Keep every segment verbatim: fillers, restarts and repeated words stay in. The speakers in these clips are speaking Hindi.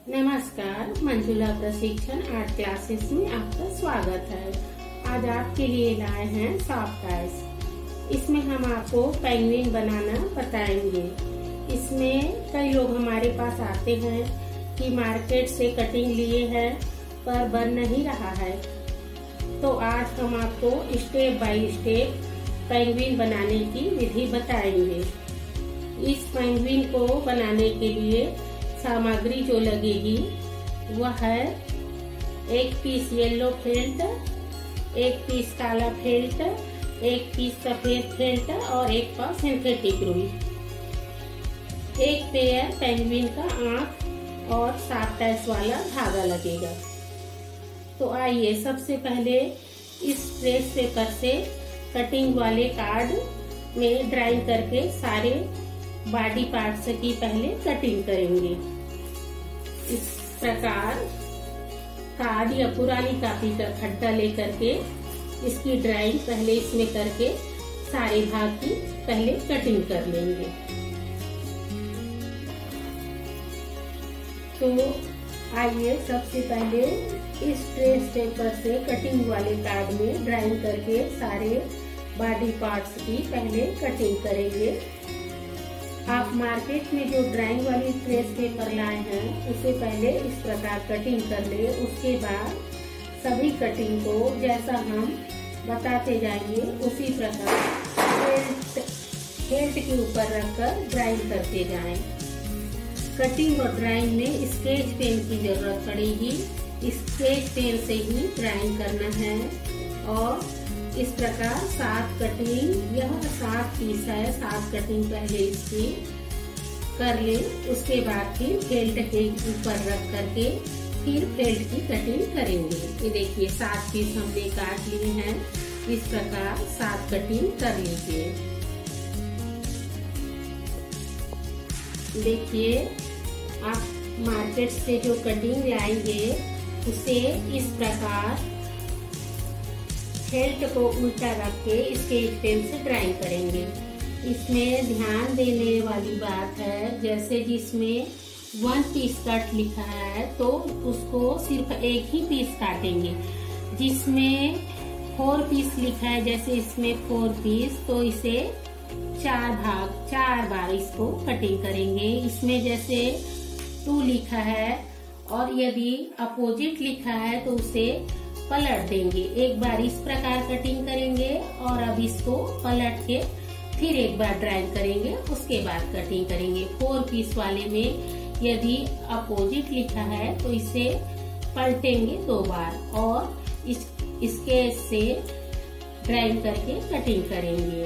नमस्कार, मंजुला प्रशिक्षण आर्ट क्लासेस में आपका स्वागत है। आज आपके लिए लाए हैं सॉफ्ट आइस। इसमें हम आपको पेंगुइन बनाना बताएंगे। इसमें कई लोग हमारे पास आते हैं कि मार्केट से कटिंग लिए हैं पर बन नहीं रहा है, तो आज हम आपको स्टेप बाय स्टेप पेंगुइन बनाने की विधि बताएंगे। इस पेंगुइन को बनाने के लिए सामग्री जो लगेगी वह है एक पीस येलो फेल्ट, एक पीस काला फेल्ट, एक पीस सफेद फेल्ट और एक पाव सिंथेटिक रुई। एक पेयर पेंगुइन का आंख और सॉफ्ट आइस वाला धागा लगेगा। तो आइए सबसे पहले इस ट्रेस पेपर से कटिंग वाले कार्ड में ड्राइंग करके सारे बॉडी पार्ट्स की पहले कटिंग करेंगे। इस प्रकार कार्ड या पुरानी कॉपी का खड्डा लेकर के इसकी ड्राइंग पहले इसमें करके सारे भाग की पहले कटिंग कर लेंगे। तो आइए सबसे पहले इस ट्रेस पेपर से कटिंग वाले कार्ड में ड्राइंग करके सारे बॉडी पार्ट्स की पहले कटिंग करेंगे। आप मार्केट में जो ड्राइंग वाली ट्रेस पेपर लाए हैं उसे पहले इस प्रकार कटिंग कर ले। उसके बाद सभी कटिंग को जैसा हम बताते जाएंगे उसी प्रकार फेल्ट फेल्ट के ऊपर रखकर ड्राइंग करते जाएं। कटिंग और ड्राइंग में स्केच पेन की जरूरत पड़ेगी। स्केच पेन से ही ड्राइंग करना है। और इस प्रकार सात कटिंग, यह सात पीस है, सात कटिंग पहले इसकी कर ले। उसके बाद फिर फेल्ट के ऊपर रख करके फिर फेल्ट की कटिंग करेंगे। ये देखिए सात पीस हमने काट लिए हैं। इस प्रकार सात कटिंग कर लीजिए। देखिए आप मार्केट से जो कटिंग लाएंगे उसे इस प्रकार फेल्ट को उल्टा रख के स्केच पेन से ड्राइंग करेंगे। इसमें ध्यान देने वाली बात है, जैसे जिसमें वन पीस कट लिखा है तो उसको सिर्फ एक ही पीस काटेंगे। जिसमें फोर पीस लिखा है, जैसे इसमें फोर पीस, तो इसे चार भाग चार बार इसको कटिंग करेंगे। इसमें जैसे टू लिखा है और यदि अपोजिट लिखा है तो उसे पलट देंगे। एक बार इस प्रकार कटिंग करेंगे और अब इसको पलट के फिर एक बार ड्राइंग करेंगे, उसके बाद कटिंग करेंगे। फोर पीस वाले में यदि अपोजिट लिखा है तो इसे पलटेंगे दो बार और इस इसके से ड्राइंग करके कटिंग करेंगे।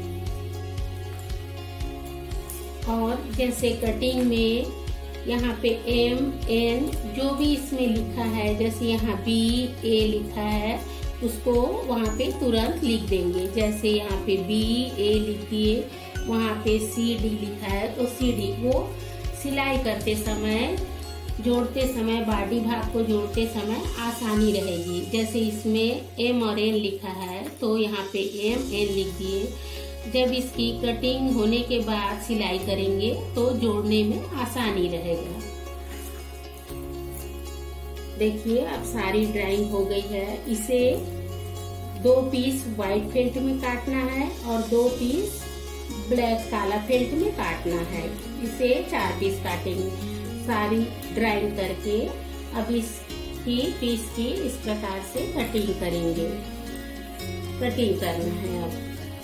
और जैसे कटिंग में यहाँ पे एम एन जो भी इसमें लिखा है, जैसे यहाँ बी ए लिखा है उसको वहाँ पे तुरंत लिख देंगे। जैसे यहाँ पे बी ए लिख दिए, वहाँ पे सी डी लिखा है तो सी डी वो सिलाई करते समय, जोड़ते समय, बॉडी भाग को जोड़ते समय आसानी रहेगी। जैसे इसमें एम और एन लिखा है तो यहाँ पे एम एन लिख दिए। जब इसकी कटिंग होने के बाद सिलाई करेंगे तो जोड़ने में आसानी रहेगा। देखिए अब सारी ड्राइंग हो गई है। इसे दो पीस व्हाइट फेल्ट में काटना है और दो पीस ब्लैक काला फेल्ट में काटना है। इसे चार पीस काटेंगे। सारी ड्राइंग करके अब इसकी पीस की इस प्रकार से कटिंग करेंगे। कटिंग करना है। अब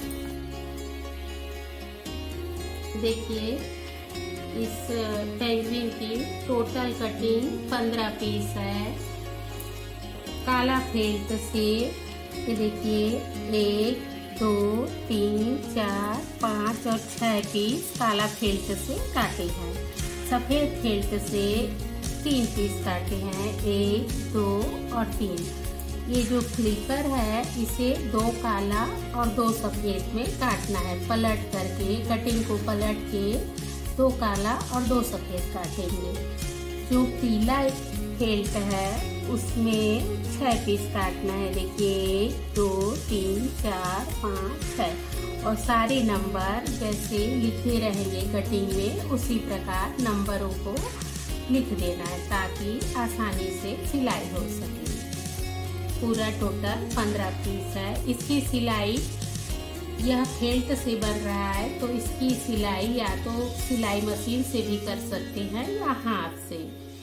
देखिए इस पेंगुइन की टोटल कटिंग पंद्रह पीस है। काला फेल्ट से देखिए एक, दो, तीन, चार, पाँच और छह पीस काला फेल्ट से काटे हैं। सफेद फेल्ट से तीन पीस काटे हैं, एक, दो और तीन। ये जो फ्लिपर है इसे दो काला और दो सफेद में काटना है। पलट करके कटिंग को पलट के दो काला और दो सफेद काटेंगे। जो पीला फेल्ट है उसमें छह पीस काटना है। देखिए एक, दो, तीन, चार, पाँच, छह और सारे नंबर जैसे लिखे रहेंगे कटिंग में उसी प्रकार नंबरों को लिख देना है ताकि आसानी से सिलाई हो सके। पूरा टोटल पंद्रह पीस है। इसकी सिलाई यह फेल्ट से बन रहा है तो इसकी सिलाई या तो सिलाई मशीन से भी कर सकते हैं या हाथ से।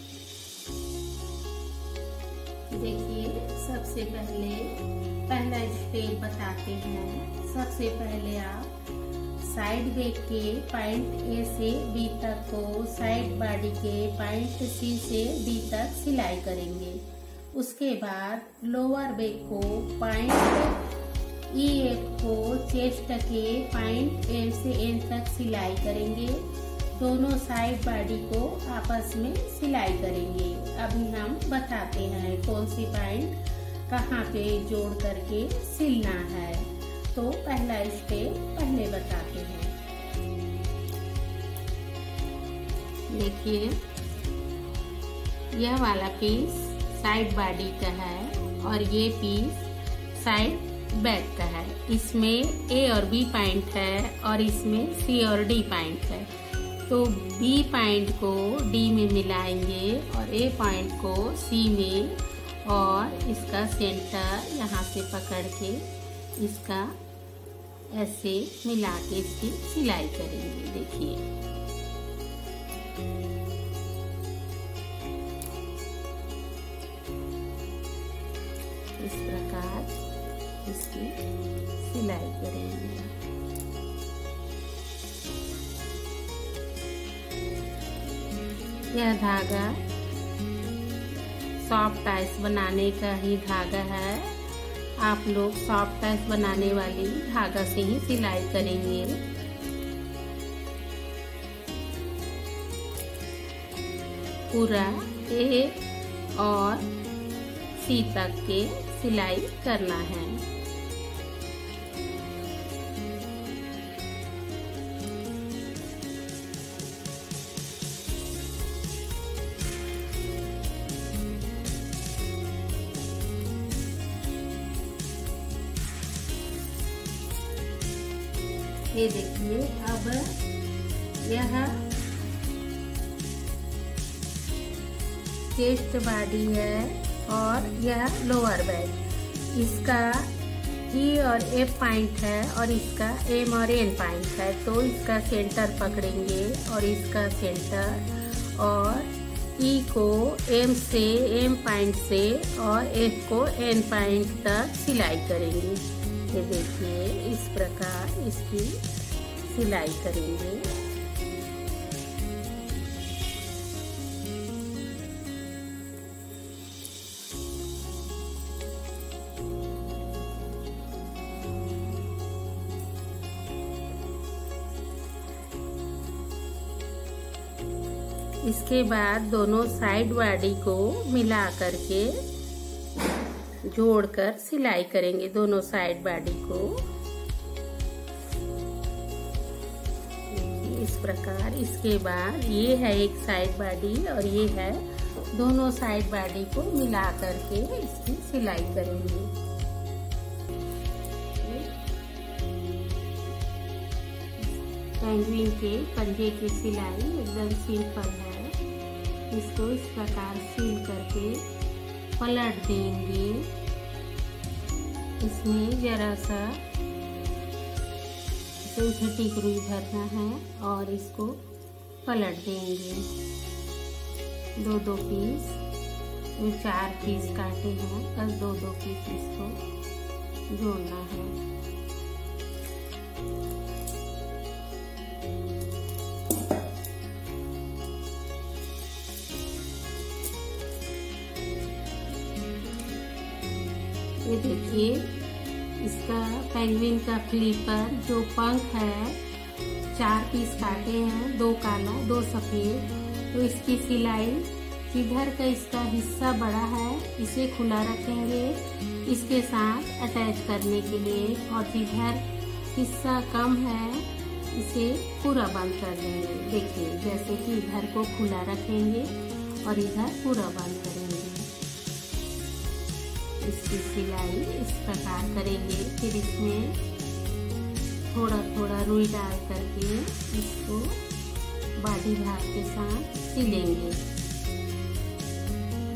देखिए, सबसे पहले पहला स्टेप बताते हैं। सबसे पहले आप साइड बैक के पॉइंट ए से बी तक को साइड बॉडी के पॉइंट सी से डी तक सिलाई करेंगे। उसके बाद लोअर बैक को पॉइंट ई एफ को चेस्ट के पॉइंट एम से एन तक सिलाई करेंगे। दोनों साइड बॉडी को आपस में सिलाई करेंगे। अभी हम बताते हैं कौन सी पॉइंट कहाँ पे जोड़ करके सिलना है। तो पहला स्टेप पहले बताते हैं। देखिए, यह वाला पीस साइड बॉडी का है और ये पीस साइड बैक का है। इसमें ए और बी पॉइंट है और इसमें सी और डी पॉइंट है। तो बी पॉइंट को डी में मिलाएंगे और ए पॉइंट को सी में, और इसका सेंटर यहाँ से पकड़ के इसका ऐसे मिला के इसकी सिलाई करेंगे। देखिए, इस प्रकार इसकी सिलाई करेंगे। यह धागा सॉफ्ट टाइस बनाने का ही धागा है। आप लोग सॉफ्ट टाइस बनाने वाली धागा से ही सिलाई करेंगे। पूरा ए और सी तक के सिलाई करना है। ये देखिए, अब यह चेस्ट बॉडी है और यह लोअर बैक। इसका ई और एफ पॉइंट है और इसका एम और एन पॉइंट है। तो इसका सेंटर पकड़ेंगे और इसका सेंटर, और ई को एम से एम पॉइंट से और एफ को एन पॉइंट तक सिलाई करेंगे। ये देखिए, इस प्रकार इसकी सिलाई करेंगे। इसके बाद दोनों साइड बॉडी को मिला करके जोड़कर सिलाई करेंगे, दोनों साइड बॉडी को इस प्रकार। इसके बाद ये है एक साइड बॉडी और ये है, दोनों साइड बॉडी को मिला करके इसकी सिलाई करेंगे। पेंगुइन के पंजे की सिलाई एकदम सिंपल है। इसको इस प्रकार सील करके पलट देंगे। इसमें जरा सा सिंथेटिक रुई भरना है और इसको पलट देंगे। दो दो पीस, चार पीस काटे हैं, बस दो दो पीस इसको जोड़ना है। ये देखिए, इसका पेंगुइन का फ्लिपर जो पंख है, चार पीस काटे हैं, दो काला दो सफेद। तो इसकी सिलाई जिधर का इसका हिस्सा बड़ा है इसे खुला रखेंगे इसके साथ अटैच करने के लिए, और जिधर हिस्सा कम है इसे पूरा बंद कर देंगे। देखिए, जैसे कि इधर को खुला रखेंगे और इधर पूरा बंद करेंगे। इसकी सिलाई इस प्रकार करेंगे। फिर इसमें थोड़ा थोड़ा रुई डाल करके इसको बॉडी भाग के साथ सिलेंगे।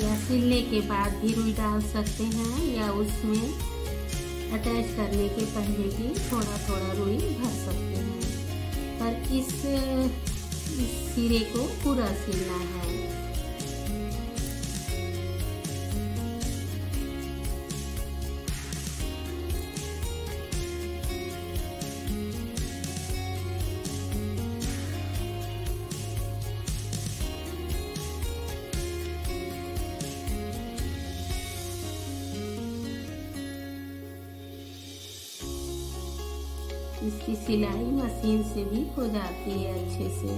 या सिलने के बाद भी रुई डाल सकते हैं, या उसमें अटैच करने के पहले भी थोड़ा थोड़ा रुई भर सकते हैं। पर इस, इस सिरे को पूरा सिलना है। इसकी सिलाई मशीन से भी हो जाती है अच्छे से।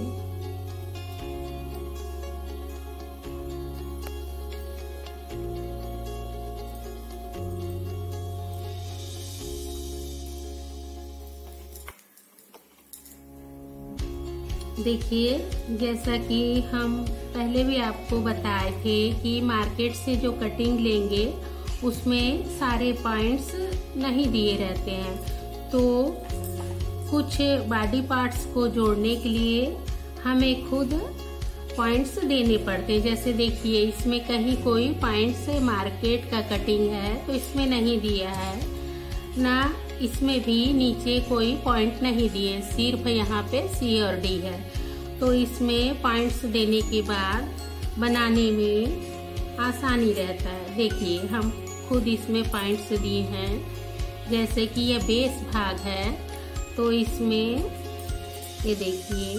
देखिए, जैसा कि हम पहले भी आपको बताए थे कि मार्केट से जो कटिंग लेंगे उसमें सारे पॉइंट्स नहीं दिए रहते हैं, तो कुछ बॉडी पार्ट्स को जोड़ने के लिए हमें खुद पॉइंट्स देने पड़ते हैं। जैसे देखिए, इसमें कहीं कोई पॉइंट्स मार्केट का कटिंग है तो इसमें नहीं दिया है, ना इसमें भी नीचे कोई पॉइंट नहीं दिए, सिर्फ यहाँ पे सी और डी है। तो इसमें पॉइंट्स देने के बाद बनाने में आसानी रहता है। देखिए, हम खुद इसमें पॉइंट्स दिए हैं। जैसे कि यह बेस भाग है, तो इसमें ये देखिए,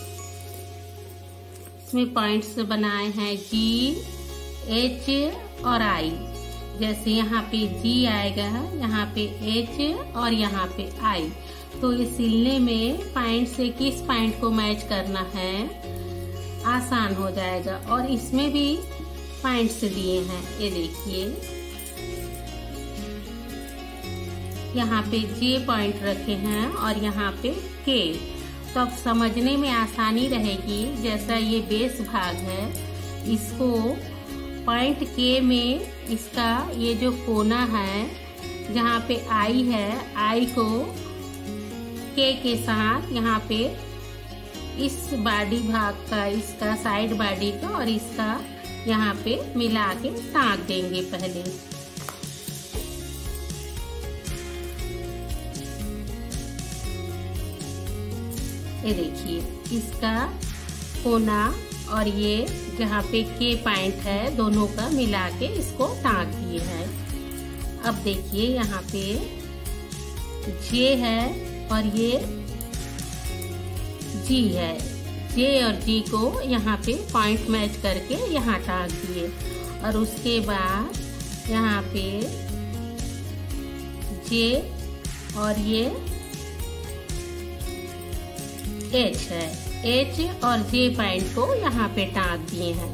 इसमें पॉइंट्स बनाए हैं जी, एच और आई। जैसे यहाँ पे जी आएगा, यहाँ पे एच और यहाँ पे आई। तो ये सिलने में पॉइंट से किस पॉइंट को मैच करना है आसान हो जाएगा। और इसमें भी पॉइंट्स दिए हैं, ये देखिए, यहाँ पे जे पॉइंट रखे हैं और यहाँ पे के। तो अब समझने में आसानी रहेगी। जैसा ये बेस भाग है, इसको पॉइंट के में इसका ये जो कोना है जहाँ पे आई है, आई को के के साथ यहाँ पे इस बॉडी भाग का, इसका साइड बॉडी का और इसका यहाँ पे मिला के टाँक देंगे पहले। ये देखिए, इसका कोना और ये जहाँ पे के पॉइंट है, दोनों का मिला के इसको टाँक दिए है। अब देखिए, यहाँ पे जे है और ये जी है। जे और जी को यहाँ पे पॉइंट मैच करके यहाँ टाँक दिए। और उसके बाद यहाँ पे जे और ये एच है, एच और जे पॉइंट को यहाँ पे टाँक दिए हैं।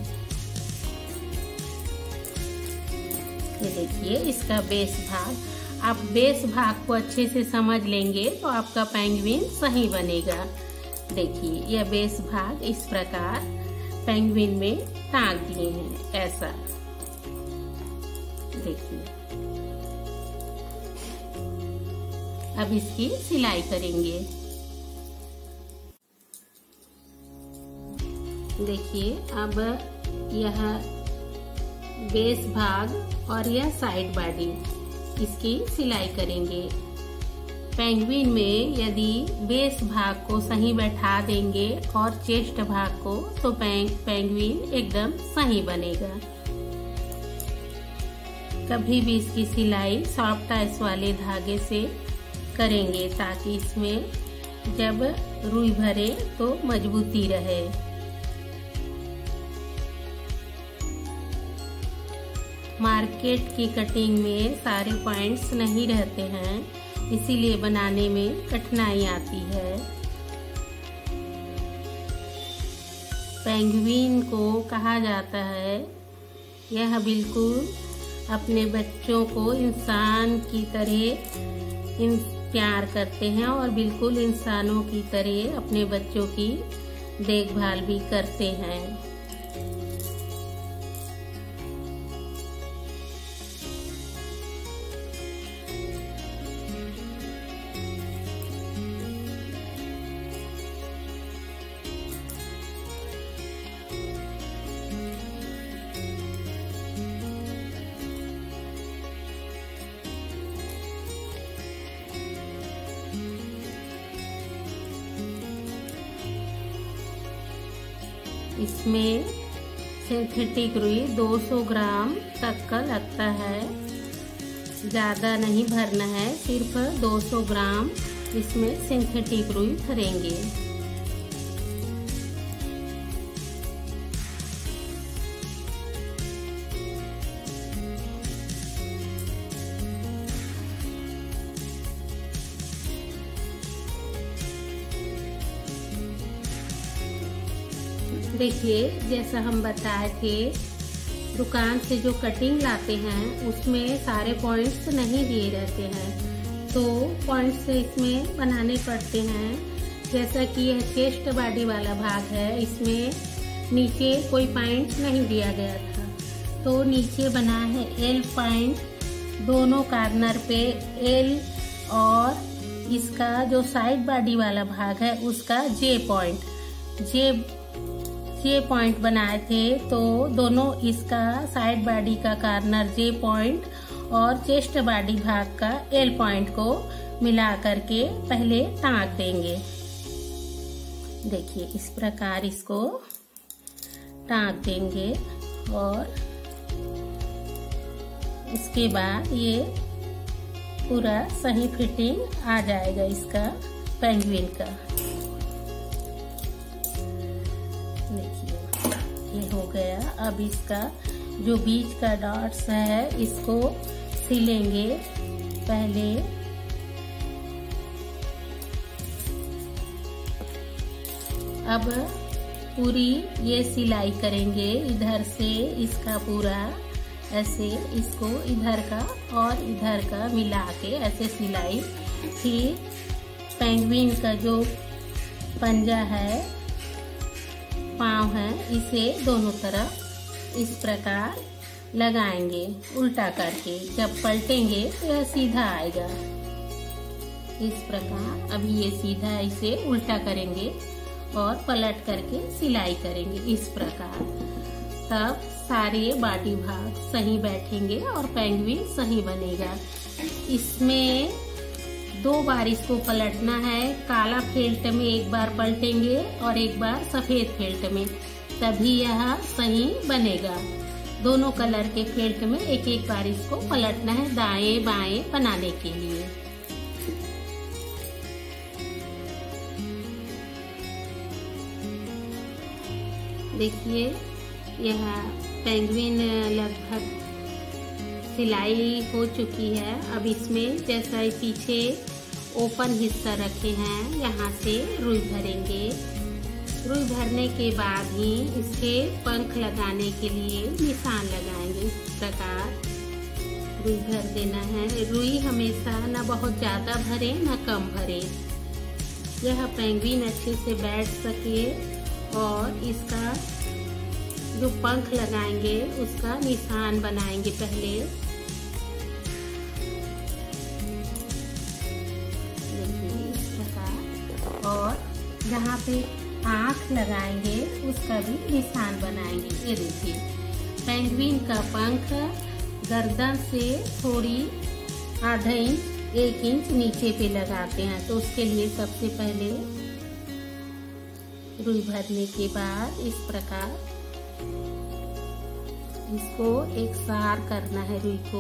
ये देखिए, इसका बेस भाग। आप बेस भाग को अच्छे से समझ लेंगे तो आपका पेंगुइन सही बनेगा। देखिए, यह बेस भाग इस प्रकार पेंगुइन में टाँक दिए हैं, ऐसा। देखिए, अब इसकी सिलाई करेंगे। देखिए, अब यह बेस भाग और यह साइड बॉडी, इसकी सिलाई करेंगे। पेंगुइन में यदि बेस भाग को सही बैठा देंगे और चेस्ट भाग को, तो पेंग पेंगुइन एकदम सही बनेगा। कभी भी इसकी सिलाई सॉफ्ट टाइस वाले धागे से करेंगे ताकि इसमें जब रुई भरे तो मजबूती रहे। मार्केट की कटिंग में सारे पॉइंट्स नहीं रहते हैं, इसीलिए बनाने में कठिनाई आती है। पेंगुइन को कहा जाता है, यह बिल्कुल अपने बच्चों को इंसान की तरह इन प्यार करते हैं और बिल्कुल इंसानों की तरह अपने बच्चों की देखभाल भी करते हैं। इसमें सिंथेटिक रुई दो सौ ग्राम तक का लगता है, ज़्यादा नहीं भरना है, सिर्फ दो सौ ग्राम इसमें सिंथेटिक रुई भरेंगे। देखिए, जैसा हम बताए थे, दुकान से जो कटिंग लाते हैं उसमें सारे पॉइंट्स नहीं दिए रहते हैं, तो पॉइंट्स इसमें बनाने पड़ते हैं। जैसा कि यह चेस्ट बॉडी वाला भाग है, इसमें नीचे कोई पॉइंट नहीं दिया गया था, तो नीचे बना है एल पॉइंट, दोनों कॉर्नर पे एल, और इसका जो साइड बॉडी वाला भाग है उसका जे पॉइंट जे जे पॉइंट बनाए थे। तो दोनों इसका साइड बॉडी का कॉर्नर जे पॉइंट और चेस्ट बॉडी भाग का एल पॉइंट को मिला करके पहले टाँक देंगे। देखिए, इस प्रकार इसको टाँक देंगे और इसके बाद ये पूरा सही फिटिंग आ जाएगा इसका पेंगुइन का। देखिए, ये हो गया। अब इसका जो बीच का डॉट्स है इसको सिलेंगे पहले। अब पूरी ये सिलाई करेंगे, इधर से इसका पूरा ऐसे इसको इधर का और इधर का मिला के ऐसे सिलाई। फिर पेंगुइन का जो पंजा है, पाँव है, इसे दोनों तरफ इस प्रकार लगाएंगे उल्टा करके। जब पलटेंगे तो यह सीधा आएगा इस प्रकार। अभी ये सीधा इसे उल्टा करेंगे और पलट करके सिलाई करेंगे इस प्रकार। तब सारे बॉडी भाग सही बैठेंगे और पेंगुइन सही बनेगा। इसमें दो बार इसको पलटना है। काला फेल्ट में एक बार पलटेंगे और एक बार सफेद फेल्ट में, तभी यह सही बनेगा। दोनों कलर के फेल्ट में एक एक बार इसको पलटना है दाएं बाएं बनाने के लिए। देखिए, यह पेंगुइन लगभग सिलाई हो चुकी है। अब इसमें जैसा पीछे ओपन हिस्सा रखे हैं, यहाँ से रुई भरेंगे। रुई भरने के बाद ही इसके पंख लगाने के लिए निशान लगाएंगे। इस प्रकार रुई भर देना है। रुई हमेशा न बहुत ज्यादा भरे न कम भरे, यह पेंगुइन अच्छे से बैठ सके। और इसका जो पंख लगाएंगे उसका निशान बनाएंगे पहले। इस प्रकार, और जहाँ पे आँख लगाएंगे उसका भी निशान बनाएंगे। ये देखिए, पेंगुइन का पंख गर्दन से थोड़ी आधा इंच एक इंच नीचे पे लगाते हैं। तो उसके लिए सबसे पहले रुई भरने के बाद इस प्रकार इसको एक सार करना है रुई को।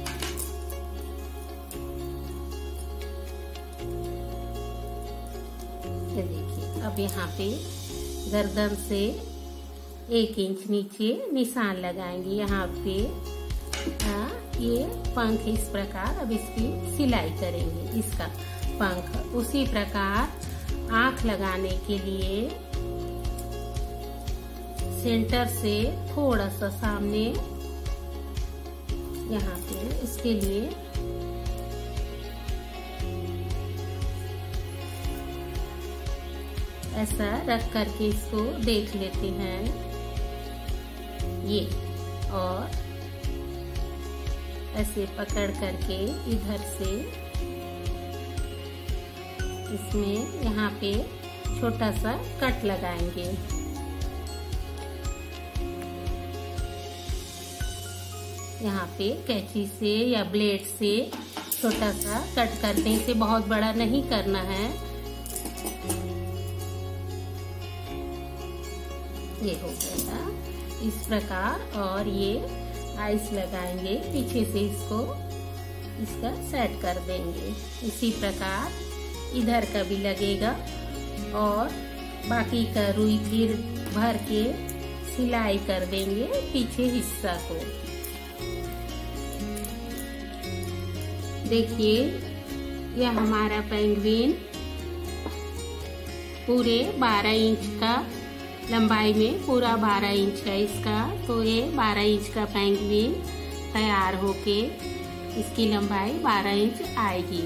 ये देखिए, अब यहाँ पे गर्दन से एक इंच नीचे निशान लगाएंगे। यहाँ पे आ, ये पंख इस प्रकार। अब इसकी सिलाई करेंगे इसका पंख। उसी प्रकार आँख लगाने के लिए सेंटर से थोड़ा सा सामने यहाँ पे इसके लिए ऐसा रख करके इसको देख लेते हैं ये, और ऐसे पकड़ करके इधर से इसमें यहाँ पे छोटा सा कट लगाएंगे। यहाँ पे कैंची से या ब्लेड से छोटा सा कट करते हैं, इसे बहुत बड़ा नहीं करना है। ये हो गया इस प्रकार। और ये आइस लगाएंगे पीछे से, इसको इसका सेट कर देंगे। इसी प्रकार इधर का भी लगेगा और बाकी का रुई फिर भर के सिलाई कर देंगे पीछे हिस्सा को। देखिए यह हमारा पेंगुइन पूरे बारह इंच का लंबाई में, पूरा बारह इंच का इसका, तो ये बारह इंच का पेंगुइन तैयार होके इसकी लंबाई बारह इंच आएगी।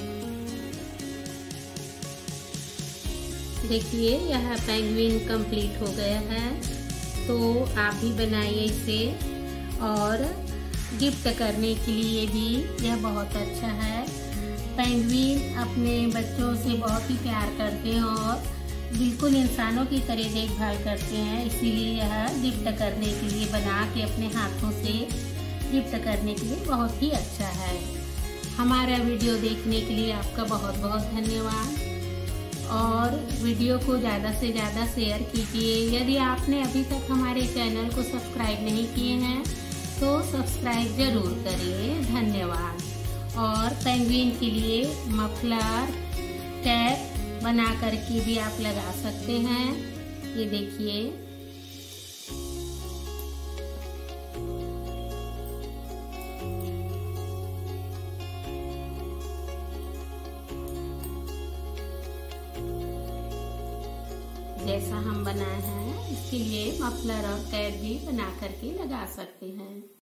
देखिए यह पेंगुइन कंप्लीट हो गया है, तो आप भी बनाइए इसे। और गिफ्ट करने के लिए भी यह बहुत अच्छा है। पेंगुइन अपने बच्चों से बहुत ही प्यार करते हैं और बिल्कुल इंसानों की तरह देखभाल करते हैं, इसीलिए यह गिफ्ट करने के लिए बना के अपने हाथों से गिफ्ट करने के लिए बहुत ही अच्छा है। हमारा वीडियो देखने के लिए आपका बहुत बहुत धन्यवाद और वीडियो को ज़्यादा से ज़्यादा शेयर कीजिए। यदि आपने अभी तक हमारे चैनल को सब्सक्राइब नहीं किए हैं तो सब्सक्राइब जरूर करिए। धन्यवाद। और पेंगुइन के लिए मफलर कैप बना करके भी आप लगा सकते हैं। ये देखिए जैसा हम बनाए हैं, इसके लिए मफलर और कैप भी बना करके लगा सकते हैं।